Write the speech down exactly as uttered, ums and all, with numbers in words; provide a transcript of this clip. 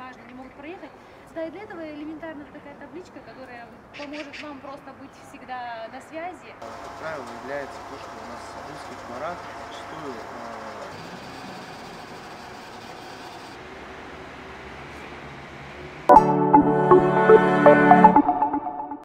граждане могут проехать. Да, и для этого элементарно такая табличка, которая поможет вам просто быть всегда на связи. Как правило, является то, что у нас в узких дворах зачастую э